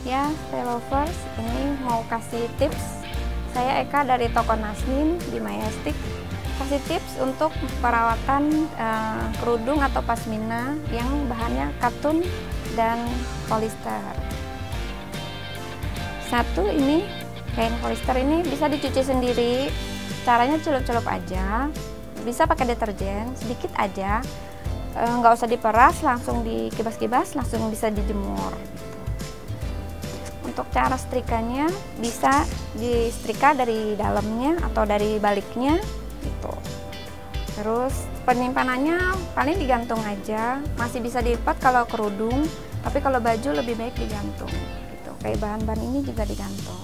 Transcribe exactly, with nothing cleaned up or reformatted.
Ya, stay lovers, ini mau kasih tips. Saya Eka dari toko Nasmin di Majestic. Kasih tips untuk perawatan uh, kerudung atau pasmina yang bahannya katun dan polister. Satu, ini kain polister ini bisa dicuci sendiri. Caranya celup-celup aja. Bisa pakai deterjen sedikit aja. Uh, nggak usah diperas, langsung dikibas-kibas, langsung bisa dijemur. Untuk cara setrikanya bisa disetrika dari dalamnya atau dari baliknya gitu. Terus penyimpanannya paling digantung aja, masih bisa dilipat kalau kerudung, tapi kalau baju lebih baik digantung gitu. Kayak bahan-bahan ini juga digantung.